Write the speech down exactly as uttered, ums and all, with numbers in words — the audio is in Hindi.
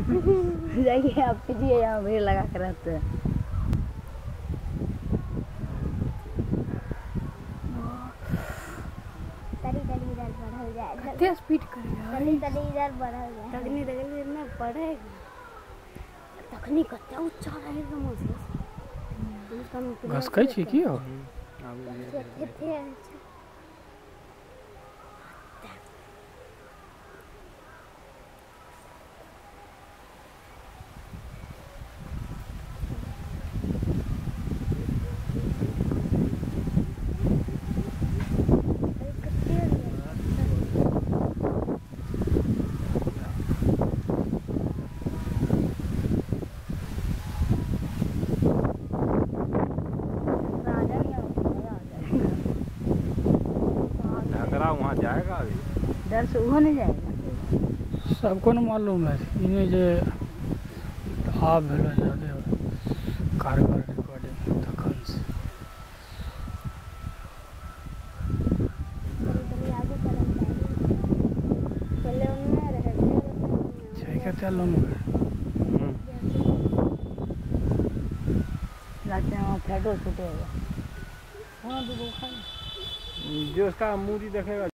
जाइए आप पीजिए, यहाँ भीड़ लगा कर रहते हैं। तली तली इधर बढ़ल जाए, कितने स्पीड करेगा, तली तली इधर बढ़ल जाए, तगनी तगनी में पड़ेगा, तखनी कत्ते ऊंचा रहेगा मुझे घस कई छी की हो वहाँ जाएगा अभी डर से वो नहीं जाएगा। सबको न मालूम है इन्हें जे आप भेलो जादे कारगर रिकॉर्डिंग तखन से छै कते लोग जाते हैं वहाँ फेटो छूटेगा। हाँ जो उसका मूरी देखेगा